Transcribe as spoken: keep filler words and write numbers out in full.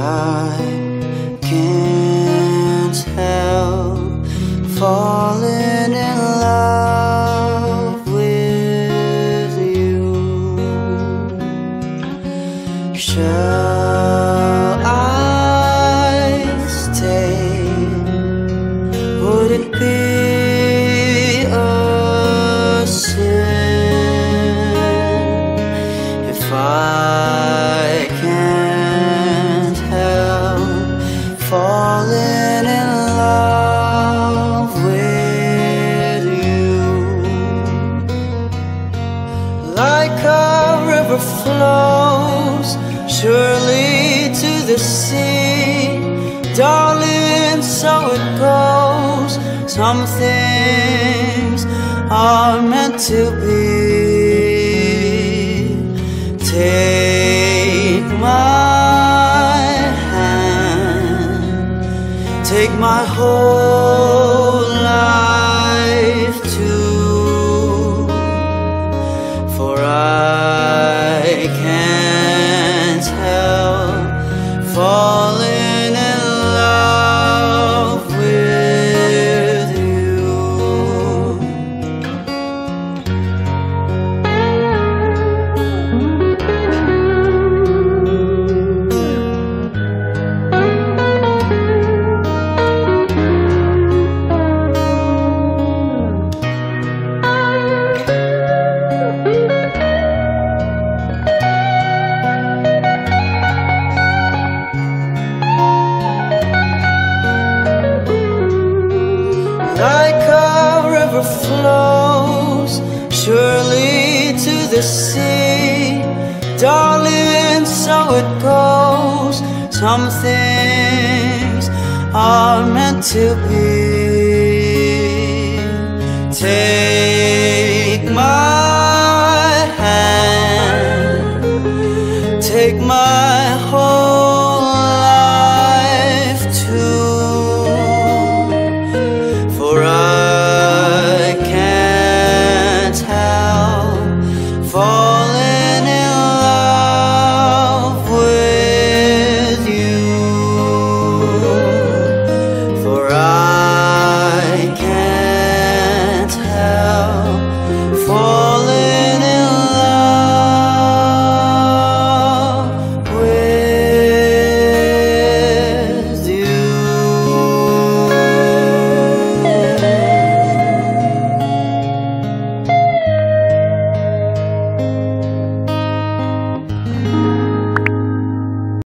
I can't help falling in love with you. Shall I stay? Would it be a sin if I can't help falling in love with you? Like a river flows surely to the sea, darling, so it goes. Some things are meant to be. Take my hand, take my whole life too, for I can't help falling in love with you. Like a river flows surely to the sea, darling, so it goes. Some things are meant to be. Take my